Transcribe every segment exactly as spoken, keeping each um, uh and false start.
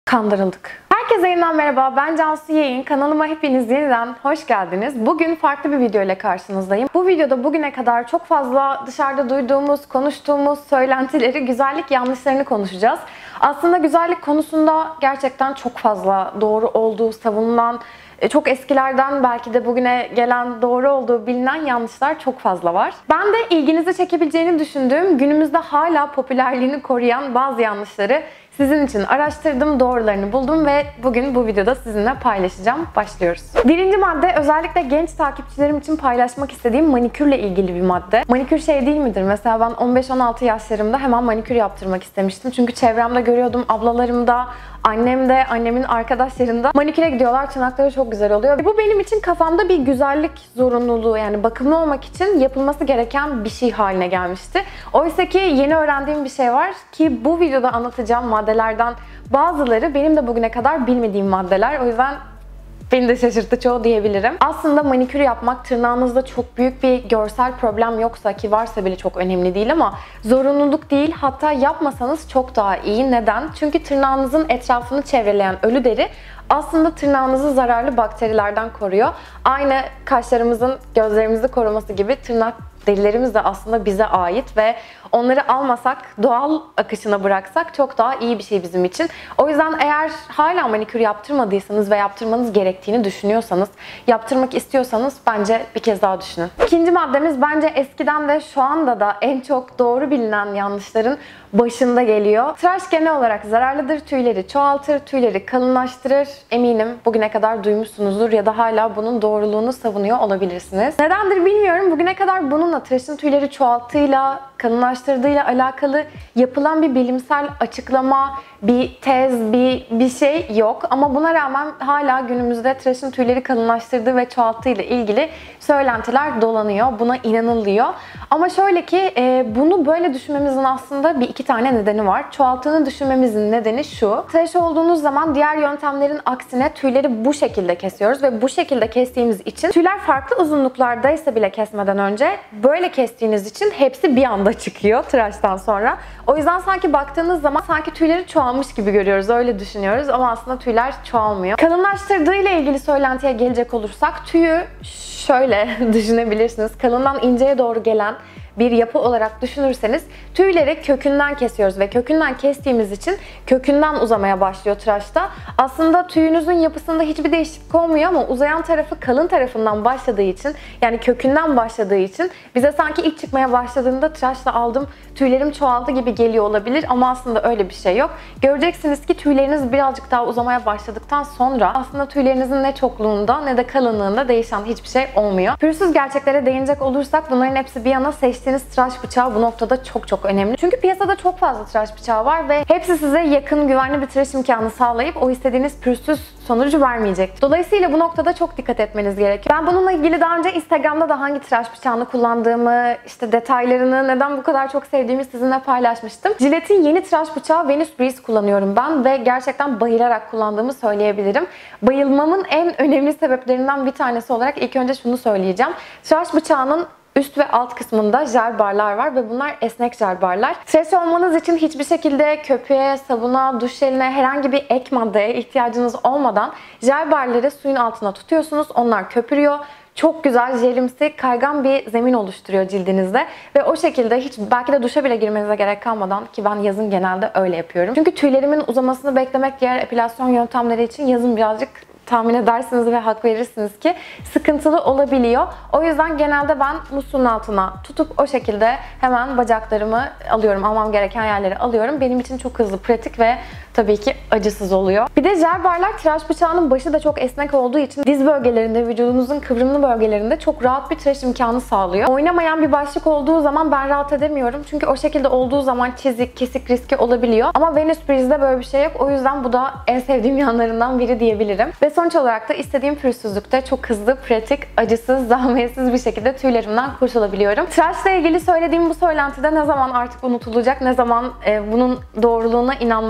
Kandırıldık. Herkese yeniden merhaba, ben Cansu Yayın. Kanalıma hepiniz yeniden hoş geldiniz. Bugün farklı bir video ile karşınızdayım. Bu videoda bugüne kadar çok fazla dışarıda duyduğumuz, konuştuğumuz söylentileri, güzellik yanlışlarını konuşacağız. Aslında güzellik konusunda gerçekten çok fazla doğru olduğu savunulan, çok eskilerden belki de bugüne gelen doğru olduğu bilinen yanlışlar çok fazla var. Ben de ilginizi çekebileceğini düşündüğüm, günümüzde hala popülerliğini koruyan bazı yanlışları sizin için araştırdım, doğrularını buldum ve bugün bu videoda sizinle paylaşacağım. Başlıyoruz. Birinci madde, özellikle genç takipçilerim için paylaşmak istediğim manikürle ilgili bir madde. Manikür şey değil midir? Mesela ben on beş on altı yaşlarımda hemen manikür yaptırmak istemiştim. Çünkü çevremde görüyordum, ablalarımda, annem de, annemin arkadaşlarında maniküre gidiyorlar, tırnakları çok güzel oluyor. Bu benim için kafamda bir güzellik zorunluluğu, yani bakımlı olmak için yapılması gereken bir şey haline gelmişti. Oysa ki yeni öğrendiğim bir şey var ki bu videoda anlatacağım maddelerden bazıları benim de bugüne kadar bilmediğim maddeler. O yüzden beni de şaşırttı çoğu diyebilirim. Aslında manikür yapmak, tırnağınızda çok büyük bir görsel problem yoksa, ki varsa bile çok önemli değil, ama zorunluluk değil, hatta yapmasanız çok daha iyi. Neden? Çünkü tırnağınızın etrafını çevreleyen ölü deri aslında tırnağınızı zararlı bakterilerden koruyor. Aynı kaşlarımızın gözlerimizi koruması gibi tırnak derilerimiz de aslında bize ait ve onları almasak, doğal akışına bıraksak çok daha iyi bir şey bizim için. O yüzden eğer hala manikür yaptırmadıysanız ve yaptırmanız gerektiğini düşünüyorsanız, yaptırmak istiyorsanız bence bir kez daha düşünün. İkinci maddemiz bence eskiden de şu anda da en çok doğru bilinen yanlışların başında geliyor. Tıraş genel olarak zararlıdır, tüyleri çoğaltır, tüyleri kalınlaştırır. Eminim bugüne kadar duymuşsunuzdur ya da hala bunun doğruluğunu savunuyor olabilirsiniz. Nedendir bilmiyorum. Bugüne kadar bununla, tıraşın tüyleri çoğalttığıyla, kalınlaştırdığıyla alakalı yapılan bir bilimsel açıklama, bir tez, bir, bir şey yok. Ama buna rağmen hala günümüzde tıraşın tüyleri kalınlaştırdığı ve çoğalttığıyla ilgili söylentiler dolanıyor. Buna inanılıyor. Ama şöyle ki bunu böyle düşünmemizin aslında bir iki tane nedeni var. Çoğalttığını düşünmemizin nedeni şu: tıraş olduğunuz zaman diğer yöntemlerin aksine tüyleri bu şekilde kesiyoruz ve bu şekilde kestiğimiz için tüyler farklı uzunluklardaysa bile kesmeden önce böyle kestiğiniz için hepsi bir anda çıkıyor tıraştan sonra. O yüzden sanki baktığınız zaman sanki tüyleri çoğalmış gibi görüyoruz, öyle düşünüyoruz ama aslında tüyler çoğalmıyor. Kalınlaştırdığı ile ilgili söylentiye gelecek olursak, tüyü şöyle düşünebilirsiniz. Kalından inceye doğru gelen bir yapı olarak düşünürseniz tüyleri kökünden kesiyoruz ve kökünden kestiğimiz için kökünden uzamaya başlıyor tıraşta. Aslında tüyünüzün yapısında hiçbir değişiklik olmuyor ama uzayan tarafı kalın tarafından başladığı için, yani kökünden başladığı için bize sanki ilk çıkmaya başladığında tıraşla aldım, tüylerim çoğaldı gibi geliyor olabilir ama aslında öyle bir şey yok. Göreceksiniz ki tüyleriniz birazcık daha uzamaya başladıktan sonra aslında tüylerinizin ne çokluğunda ne de kalınlığında değişen hiçbir şey olmuyor. Pürüzsüz gerçeklere değinecek olursak, bunların hepsi bir yana, seçtiğiniz tıraş bıçağı bu noktada çok çok önemli. Çünkü piyasada çok fazla tıraş bıçağı var ve hepsi size yakın, güvenli bir tıraş imkanı sağlayıp o istediğiniz pürüzsüz sonucu vermeyecek. Dolayısıyla bu noktada çok dikkat etmeniz gerekiyor. Ben bununla ilgili daha önce Instagram'da da hangi tıraş bıçağını kullandığımı, işte detaylarını, neden bu kadar çok sevdiğimi sizinle paylaşmıştım. Gillette'in yeni tıraş bıçağı Venus Breeze kullanıyorum ben ve gerçekten bayılarak kullandığımı söyleyebilirim. Bayılmamın en önemli sebeplerinden bir tanesi olarak ilk önce şunu söyleyeceğim. Tıraş bıçağının üst ve alt kısmında jel barlar var ve bunlar esnek jel barlar. Tıraş olmanız için hiçbir şekilde köpüğe, sabuna, duş jeline, herhangi bir ek maddeye ihtiyacınız olmadan jel barları suyun altına tutuyorsunuz. Onlar köpürüyor. Çok güzel, jelimsi, kaygan bir zemin oluşturuyor cildinizde ve o şekilde hiç belki de duşa bile girmenize gerek kalmadan, ki ben yazın genelde öyle yapıyorum. Çünkü tüylerimin uzamasını beklemek diğer epilasyon yöntemleri için yazın birazcık, tahmin edersiniz ve hak verirsiniz ki, sıkıntılı olabiliyor. O yüzden genelde ben musluğun altına tutup o şekilde hemen bacaklarımı alıyorum, almam gereken yerleri alıyorum. Benim için çok hızlı, pratik ve tabii ki acısız oluyor. Bir de jel barlar, tıraş bıçağının başı da çok esnek olduğu için diz bölgelerinde, vücudunuzun kıvrımlı bölgelerinde çok rahat bir tıraş imkanı sağlıyor. Oynamayan bir başlık olduğu zaman ben rahat edemiyorum. Çünkü o şekilde olduğu zaman çizik, kesik riski olabiliyor. Ama Venus Breeze'de böyle bir şey yok. O yüzden bu da en sevdiğim yanlarından biri diyebilirim. Ve sonuç olarak da istediğim pürüzsüzlükte çok hızlı, pratik, acısız, zahmetsiz bir şekilde tüylerimden kurtulabiliyorum. Tıraşla ilgili söylediğim bu söylentide ne zaman artık unutulacak, ne zaman e, bunun doğruluğuna inanmaktan insan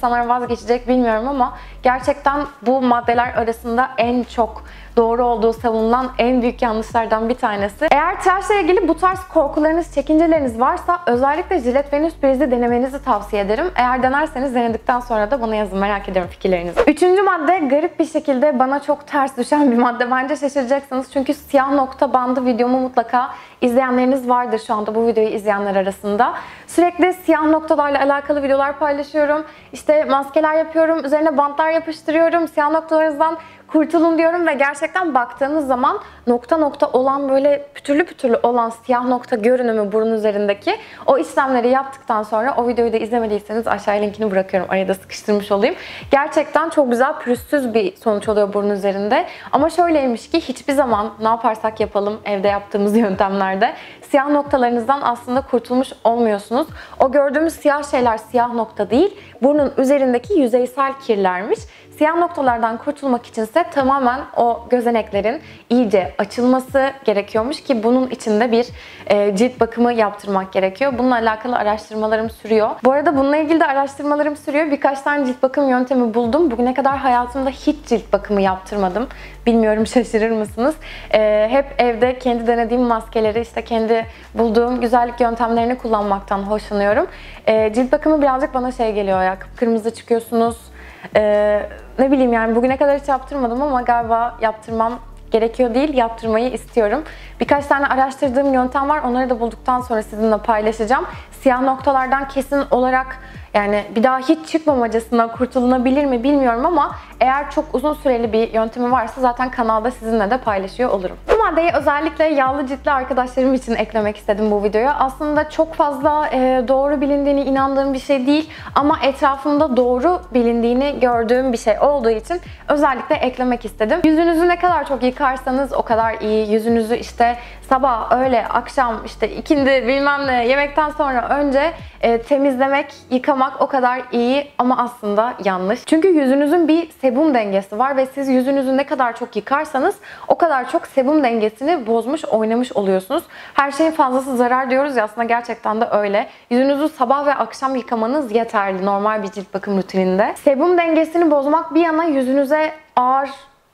insanlar vazgeçecek bilmiyorum ama gerçekten bu maddeler arasında en çok doğru olduğu savunulan en büyük yanlışlardan bir tanesi. Eğer tıraşla ilgili bu tarz korkularınız, çekinceleriniz varsa özellikle Jilet Venüs Brise'i denemenizi tavsiye ederim. Eğer denerseniz denedikten sonra da bana yazın, merak ediyorum fikirlerinizi. Üçüncü madde garip bir şekilde bana çok ters düşen bir madde. Bence şaşıracaksınız çünkü siyah nokta bandı videomu mutlaka izleyenleriniz vardır şu anda bu videoyu izleyenler arasında. Sürekli siyah noktalarla alakalı videolar paylaşıyorum. İşte maskeler yapıyorum, üzerine bantlar yapıştırıyorum, siyah noktalarınızdan kurtulun diyorum ve gerçekten baktığınız zaman nokta nokta olan, böyle pütürlü pütürlü olan siyah nokta görünümü burun üzerindeki o işlemleri yaptıktan sonra, o videoyu da izlemediyseniz aşağıya linkini bırakıyorum. Araya da sıkıştırmış olayım. Gerçekten çok güzel pürüzsüz bir sonuç oluyor burun üzerinde. Ama şöyleymiş ki hiçbir zaman ne yaparsak yapalım evde yaptığımız yöntemlerde siyah noktalarınızdan aslında kurtulmuş olmuyorsunuz. O gördüğümüz siyah şeyler siyah nokta değil, burnun üzerindeki yüzeysel kirlermiş. Siyah noktalardan kurtulmak içinse tamamen o gözeneklerin iyice açılması gerekiyormuş ki bunun içinde bir e, cilt bakımı yaptırmak gerekiyor. Bununla alakalı araştırmalarım sürüyor. Bu arada bununla ilgili de araştırmalarım sürüyor. Birkaç tane cilt bakım yöntemi buldum. Bugüne kadar hayatımda hiç cilt bakımı yaptırmadım. Bilmiyorum, şaşırır mısınız? E, hep evde kendi denediğim maskeleri, işte kendi bulduğum güzellik yöntemlerini kullanmaktan hoşlanıyorum. E, cilt bakımı birazcık bana şey geliyor ya, kıpkırmızı çıkıyorsunuz. Ee, ne bileyim yani bugüne kadar hiç yaptırmadım ama galiba yaptırmam gerekiyor değil, yaptırmayı istiyorum. Birkaç tane araştırdığım yöntem var. Onları da bulduktan sonra sizinle paylaşacağım. Siyah noktalardan kesin olarak yani bir daha hiç çıkmamacasına kurtulunabilir mi bilmiyorum ama eğer çok uzun süreli bir yöntemi varsa zaten kanalda sizinle de paylaşıyor olurum. Bu maddeyi özellikle yağlı ciltli arkadaşlarım için eklemek istedim bu videoya. Aslında çok fazla e, doğru bilindiğini inandığım bir şey değil ama etrafımda doğru bilindiğini gördüğüm bir şey olduğu için özellikle eklemek istedim. Yüzünüzü ne kadar çok yıkarsanız o kadar iyi. Yüzünüzü işte sabah, öğle, akşam, işte ikindi bilmem ne yemekten sonra önce e, temizlemek, yıkamak o kadar iyi ama aslında yanlış. Çünkü yüzünüzün bir sebum dengesi var ve siz yüzünüzü ne kadar çok yıkarsanız o kadar çok sebum dengesini bozmuş, oynamış oluyorsunuz. Her şeyin fazlası zarar diyoruz ya, aslında gerçekten de öyle. Yüzünüzü sabah ve akşam yıkamanız yeterli normal bir cilt bakım rutininde. Sebum dengesini bozmak bir yana, yüzünüze ağır,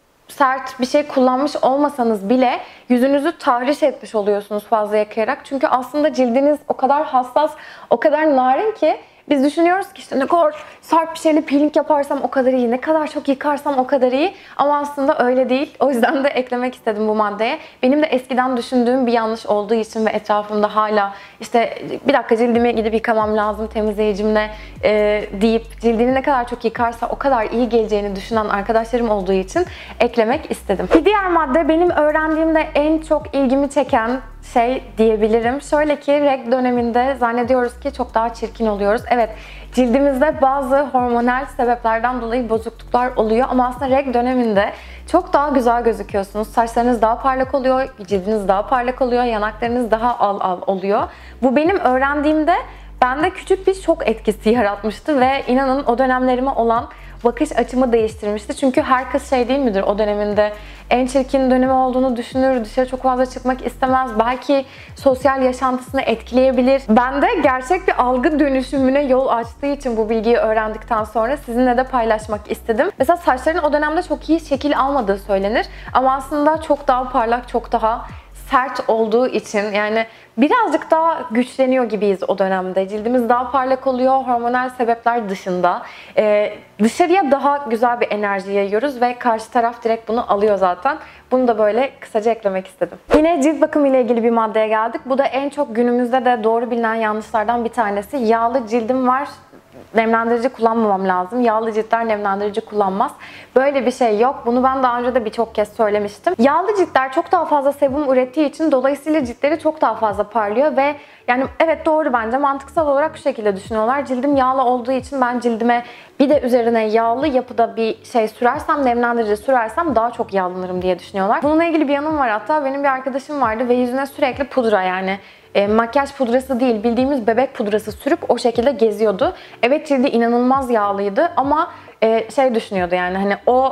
sert bir şey kullanmış olmasanız bile yüzünüzü tahriş etmiş oluyorsunuz fazla yıkayarak. Çünkü aslında cildiniz o kadar hassas, o kadar narin ki biz düşünüyoruz ki işte ne kadar sert bir şeyle peeling yaparsam o kadar iyi, ne kadar çok yıkarsam o kadar iyi. Ama aslında öyle değil. O yüzden de eklemek istedim bu maddeye. Benim de eskiden düşündüğüm bir yanlış olduğu için ve etrafımda hala işte bir dakika cildimi gidip yıkamam lazım temizleyicimle e, deyip cildini ne kadar çok yıkarsa o kadar iyi geleceğini düşünen arkadaşlarım olduğu için eklemek istedim. Bir diğer madde benim öğrendiğimde en çok ilgimi çeken şey diyebilirim. Şöyle ki reg döneminde zannediyoruz ki çok daha çirkin oluyoruz. Evet, cildimizde bazı hormonal sebeplerden dolayı bozukluklar oluyor ama aslında reg döneminde çok daha güzel gözüküyorsunuz. Saçlarınız daha parlak oluyor, cildiniz daha parlak oluyor, yanaklarınız daha al al oluyor. Bu benim öğrendiğimde bende küçük bir şok etkisi yaratmıştı ve inanın o dönemlerime olan bakış açımı değiştirmişti. Çünkü herkes şey değil midir, o döneminde en çirkin dönemi olduğunu düşünür, dışarı çok fazla çıkmak istemez, belki sosyal yaşantısını etkileyebilir. Ben de gerçek bir algı dönüşümüne yol açtığı için bu bilgiyi öğrendikten sonra sizinle de paylaşmak istedim. Mesela saçların o dönemde çok iyi şekil almadığı söylenir ama aslında çok daha parlak, çok daha sert olduğu için yani birazcık daha güçleniyor gibiyiz o dönemde. Cildimiz daha parlak oluyor hormonal sebepler dışında. Ee, dışarıya daha güzel bir enerji yayıyoruz ve karşı taraf direkt bunu alıyor zaten. Bunu da böyle kısaca eklemek istedim. Yine cilt bakımı ile ilgili bir maddeye geldik. Bu da en çok günümüzde de doğru bilinen yanlışlardan bir tanesi. Yağlı cildim var, nemlendirici kullanmamam lazım. Yağlı ciltler nemlendirici kullanmaz. Böyle bir şey yok. Bunu ben daha önce de birçok kez söylemiştim. Yağlı ciltler çok daha fazla sebum ürettiği için dolayısıyla ciltleri çok daha fazla parlıyor ve yani evet doğru, bence mantıksal olarak şu şekilde düşünüyorlar. Cildim yağlı olduğu için ben cildime bir de üzerine yağlı yapıda bir şey sürersem, nemlendirici sürersem daha çok yağlanırım diye düşünüyorlar. Bununla ilgili bir yanım var hatta. Benim bir arkadaşım vardı ve yüzüne sürekli pudra, yani E, makyaj pudrası değil, bildiğimiz bebek pudrası sürüp o şekilde geziyordu. Evet, cildi inanılmaz yağlıydı ama e, şey düşünüyordu, yani hani o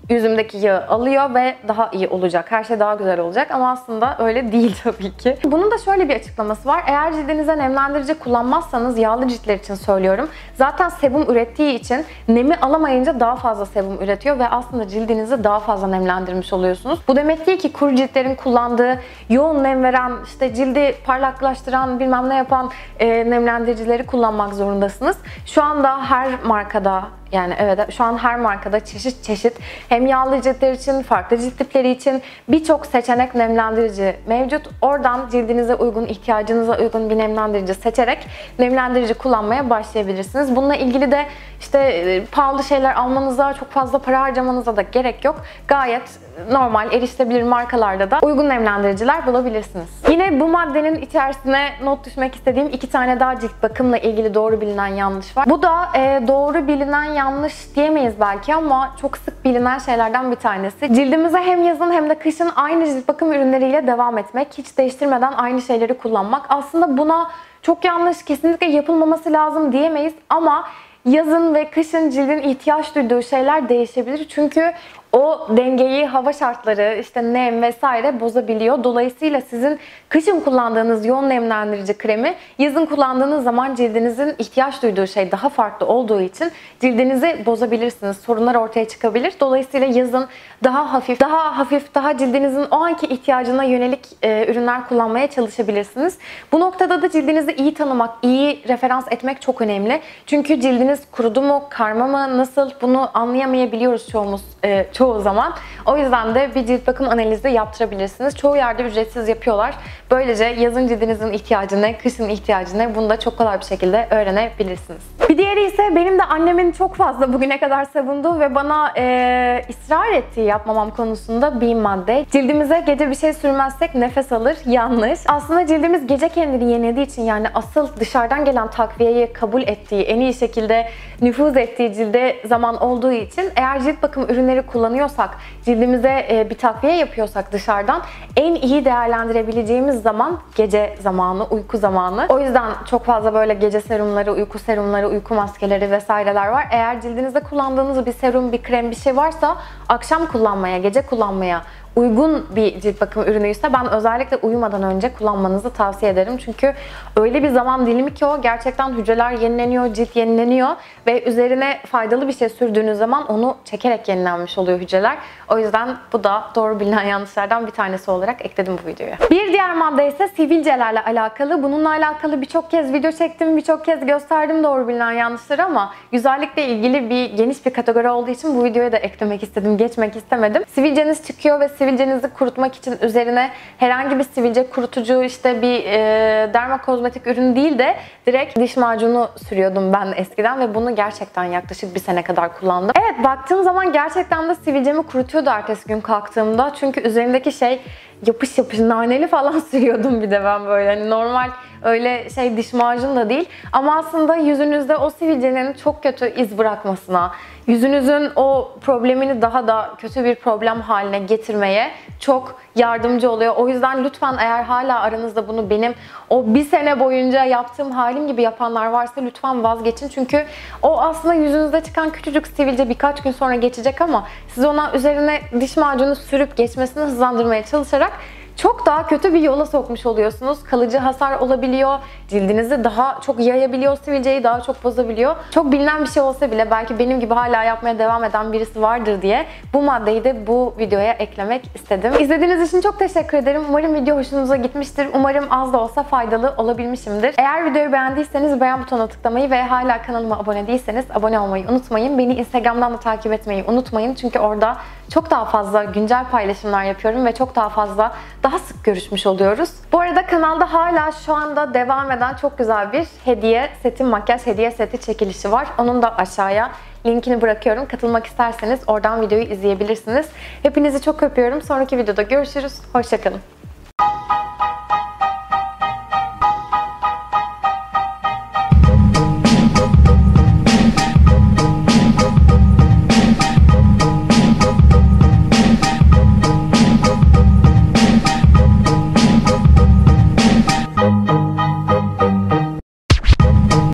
yüzümdeki yağı alıyor ve daha iyi olacak. Her şey daha güzel olacak ama aslında öyle değil tabii ki. Bunun da şöyle bir açıklaması var. Eğer cildinize nemlendirici kullanmazsanız, yağlı ciltler için söylüyorum, zaten sebum ürettiği için nemi alamayınca daha fazla sebum üretiyor ve aslında cildinizi daha fazla nemlendirmiş oluyorsunuz. Bu demek değil ki kuru ciltlerin kullandığı yoğun nem veren, işte cildi parlaklaştıran, bilmem ne yapan e, nemlendiricileri kullanmak zorundasınız. Şu anda her markada, yani evet şu an her markada çeşit çeşit hem yağlı ciltler için, farklı cilt tipleri için birçok seçenek nemlendirici mevcut. Oradan cildinize uygun, ihtiyacınıza uygun bir nemlendirici seçerek nemlendirici kullanmaya başlayabilirsiniz. Bununla ilgili de işte pahalı şeyler almanıza, çok fazla para harcamanıza da gerek yok. Gayet normal, erişilebilir markalarda da uygun nemlendiriciler bulabilirsiniz. Yine bu maddenin içerisine not düşmek istediğim iki tane daha cilt bakımla ilgili doğru bilinen yanlış var. Bu da e, doğru bilinen yanlış diyemeyiz belki ama çok sık bilinen şeylerden bir tanesi. Cildimize hem yazın hem de kışın aynı cilt bakım ürünleriyle devam etmek, hiç değiştirmeden aynı şeyleri kullanmak. Aslında buna çok yanlış, kesinlikle yapılmaması lazım diyemeyiz ama yazın ve kışın cildin ihtiyaç duyduğu şeyler değişebilir. Çünkü o dengeyi hava şartları, işte nem vesaire bozabiliyor. Dolayısıyla sizin kışın kullandığınız yoğun nemlendirici kremi yazın kullandığınız zaman cildinizin ihtiyaç duyduğu şey daha farklı olduğu için cildinizi bozabilirsiniz. Sorunlar ortaya çıkabilir. Dolayısıyla yazın daha hafif, daha hafif, daha cildinizin o anki ihtiyacına yönelik e, ürünler kullanmaya çalışabilirsiniz. Bu noktada da cildinizi iyi tanımak, iyi referans etmek çok önemli. Çünkü cildiniz kurudu mu, karma mı, nasıl, bunu anlayamayabiliyoruz çoğumuz e, çoğu zaman. O yüzden de bir cilt bakım analizi yaptırabilirsiniz. Çoğu yerde ücretsiz yapıyorlar. Böylece yazın cildinizin ihtiyacı ne, kışın ihtiyacı ne, bunu da çok kolay bir şekilde öğrenebilirsiniz. Bir diğeri ise benim de annemin çok fazla bugüne kadar savunduğu ve bana e, ısrar ettiği yapmamam konusunda bir madde. Cildimize gece bir şey sürmezsek nefes alır. Yanlış. Aslında cildimiz gece kendini yenilediği için, yani asıl dışarıdan gelen takviyeyi kabul ettiği, en iyi şekilde nüfuz ettiği cilde zaman olduğu için eğer cilt bakım ürünleri kullanıyorsak, cildimize e, bir takviye yapıyorsak dışarıdan, en iyi değerlendirebileceğimiz zaman gece zamanı, uyku zamanı. O yüzden çok fazla böyle gece serumları, uyku serumları, uyku maskeleri vesaireler var. Eğer cildinizde kullandığınız bir serum, bir krem, bir şey varsa akşam kullanmaya, gece kullanmaya uygun bir cilt bakım ürünüyse ben özellikle uyumadan önce kullanmanızı tavsiye ederim. Çünkü öyle bir zaman dilimi ki o, gerçekten hücreler yenileniyor, cilt yenileniyor ve üzerine faydalı bir şey sürdüğünüz zaman onu çekerek yenilenmiş oluyor hücreler. O yüzden bu da doğru bilinen yanlışlardan bir tanesi olarak ekledim bu videoya. Bir diğer madde ise sivilcelerle alakalı. Bununla alakalı birçok kez video çektim, birçok kez gösterdim doğru bilinen yanlışları ama güzellikle ilgili bir geniş bir kategori olduğu için bu videoya da eklemek istedim, geçmek istemedim. Sivilceniz çıkıyor ve sivilcenizi kurutmak için üzerine herhangi bir sivilce kurutucu, işte bir e, dermakozmetik ürün değil de direkt diş macunu sürüyordum ben eskiden ve bunu gerçekten yaklaşık bir sene kadar kullandım. Evet, baktığım zaman gerçekten de sivilcemi kurutuyordu ertesi gün kalktığımda. Çünkü üzerindeki şey yapış yapış, naneli falan sürüyordum bir de ben böyle. Hani normal öyle şey diş macunu da değil. Ama aslında yüzünüzde o sivilcenin çok kötü iz bırakmasına, yüzünüzün o problemini daha da kötü bir problem haline getirmeye çok yardımcı oluyor. O yüzden lütfen, eğer hala aranızda bunu benim o bir sene boyunca yaptığım halim gibi yapanlar varsa lütfen vazgeçin. Çünkü o aslında yüzünüzde çıkan küçücük sivilce birkaç gün sonra geçecek ama siz ona üzerine diş macunu sürüp geçmesini hızlandırmaya çalışarak çok daha kötü bir yola sokmuş oluyorsunuz. Kalıcı hasar olabiliyor. Cildinizi daha çok yayabiliyor, sivilceyi daha çok bozabiliyor. Çok bilinen bir şey olsa bile belki benim gibi hala yapmaya devam eden birisi vardır diye bu maddeyi de bu videoya eklemek istedim. İzlediğiniz için çok teşekkür ederim. Umarım video hoşunuza gitmiştir. Umarım az da olsa faydalı olabilmişimdir. Eğer videoyu beğendiyseniz beğen butonuna tıklamayı ve hala kanalıma abone değilseniz abone olmayı unutmayın. Beni Instagram'dan da takip etmeyi unutmayın. Çünkü orada çok daha fazla güncel paylaşımlar yapıyorum ve çok daha fazla, daha sık görüşmüş oluyoruz. Bu arada kanalda hala şu anda devam eden çok güzel bir hediye seti, makyaj hediye seti çekilişi var. Onun da aşağıya linkini bırakıyorum. Katılmak isterseniz oradan videoyu izleyebilirsiniz. Hepinizi çok öpüyorum. Sonraki videoda görüşürüz. Hoşça kalın.